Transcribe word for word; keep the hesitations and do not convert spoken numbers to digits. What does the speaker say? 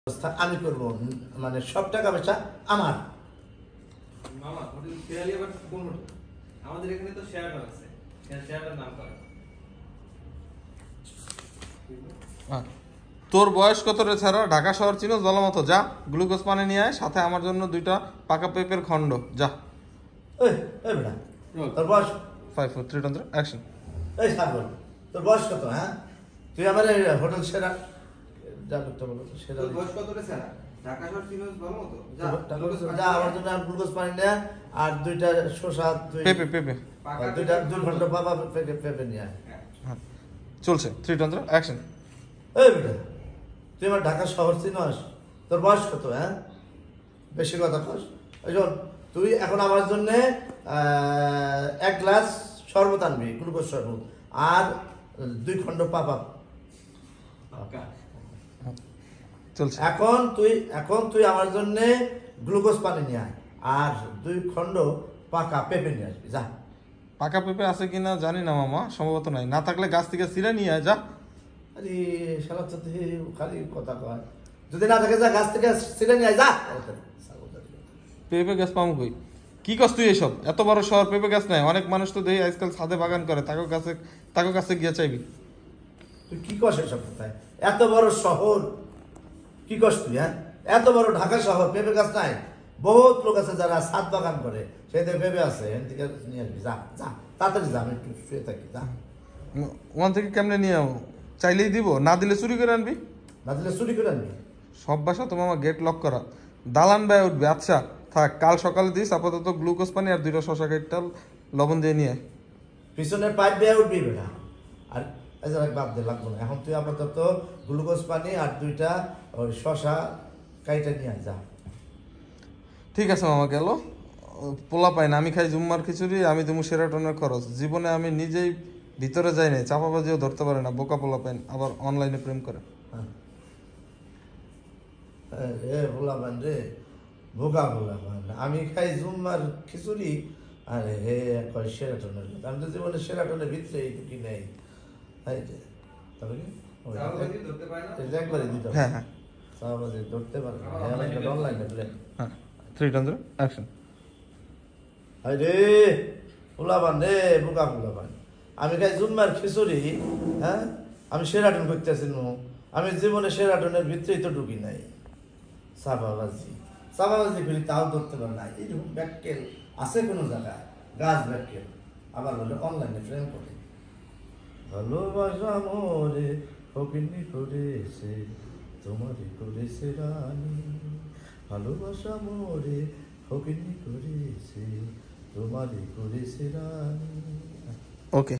আমি করবো, মানে সব টাকা পয়সা আমার। মামা হোটেল শেয়ারই আবার কোন হোটেল? আমাদের এখানে তো শেয়ারটা আছে, শেয়ারটার নাম করে। তোর বয়স কত রে ছাড়া? ঢাকা শহর চিনোস ভালো মতো। যা গ্লুকোজ পানি নিয়ে আয়, সাথে আমার জন্য দুইটা পাকা পেঁপের খণ্ড। যা। এই এই বেটা, তোর বয়স five four three two action. এই সাগর, তোর বয়স কত? হ্যাঁ, তুই আমার হোটেল সেরা যা করতে বলো তো। সেরা তোর বয়স কত রে স্যার? ঢাকা শহর চিনোস ভালো মতো। যা যা আমার জন্য গ্লুকোজ পানি নে, আর দুইটা শসা, দুই পেঁপে পেঁপে দুইটা দুই ঘন্টা বাবা পেঁপে পেঁপে নিয়ে আয়। চলছে। Three two action. এই বেটা, তুই আমার ঢাকা শহর চিনস? তোর বয়স কত? হ্যাঁ, বেশি কথা কস। ওই শোন, তুই এখন আমার জন্য এক গ্লাস শরবত আনবি, গ্লুকোজ শরবত, আর দুই খণ্ড পাপা। চলছে। এখন তুই এখন তুই আমার জন্য গ্লুকোজ পানি নিয়ে আয়, আর দুই খণ্ড পাকা পেঁপে নিয়ে আসবি। যা। পাকা পেঁপে আছে কিনা জানি না মামা, সম্ভবত নাই। না থাকলে গাছ থেকে ছিঁড়ে নিয়ে আয়। যা। আরে শালা তো খালি কথা কয়, যদি না থাকে যা গাছ থেকে ছিঁড়ে নিয়ে আয়। যা। পেঁপে গাছ পাবো কই? কি কস তুই এসব? এত বড় শহর পেঁপে গাছ নাই। অনেক মানুষ তো দেখি আজকাল ছাদে বাগান করে, তাকে কাছে তাকে কাছে গিয়ে চাইবি। তুই কি কস এসব কোথায়? এত বড় শহর কি কস তুই? হ্যাঁ, এত বড় ঢাকা শহর, পেঁপে গাছ নাই? বহুত লোক আছে যারা ছাদ বাগান করে, সেদের পেঁপে আছে। এখান থেকে নিয়ে আসবি। যা যা, তাড়াতাড়ি যা, আমি একটু শুয়ে থাকি। যা। ওখান থেকে কেমনে নিয়ে যাবো? চাইলেই দিব, না দিলে চুরি করে আনবি। না দিলে চুরি করে আনবি? সব বাসা তো মামা গেট লক করা, দালান বায় উঠবে। আচ্ছা থাক, কাল সকালে দিস। আপাতত গ্লুকোজ পানি আর দুইটা শশা কেটটা লবণ দিয়ে নিয়ে। পিছনের পাইপ বেয়ে উঠবি বেটা। আর বাদ দে, লাগবো না এখন। তুই আপাতত গ্লুকোজ পানি আর দুইটা ওই শশা কাইটা নিয়ে যা। ঠিক আছে মামা, গেল। পোলা পাই না, আমি খাই জুম্মার খিচুড়ি, আমি তুমি সেরাটনের খরচ। জীবনে আমি নিজেই ভিতরে যাই নাই, চাপাবাজিও ধরতে পারে না। বোকা পোলা পাইন, আবার অনলাইনে প্রেম করে। রে ভোলা পান রে, বোকা ভোলা পান। আমি খাই জুম্মার খিচুড়ি, আর হে কয় সেরাটনের। আমি তো জীবনে সেরাটনের ভিতরে এইটুকি নেই। একবারই দিতে হবে। হ্যাঁ হ্যাঁ, ধরতে পারে না অনলাইনে প্রেম। হ্যাঁ, থ্রি টু অ্যাকশন। আরে পোলাপান রে, বোকা পোলাপান। আমি খাই জুম্মার খিচুড়ি, হ্যাঁ, আমি সেরাটন করতেছি। আমি জীবনে সেরাটনের ভিতরেই তো ঢুকি নাই। চাপাবাজি চাপাবাজি করি, তাও ধরতে পারে না। এইরকম ব্যাককেল আছে কোনো জায়গায়? গাছ ব্যাককেল। আবার বলে অনলাইনে প্রেম করে। ভালোবাসা মোরে ফকিন্নি করেছে, তোমারই করেছে রানী। ভালোবাসা মোরে ফকিন্নি করেছে, তোমারই করেছে রানী। ওকে।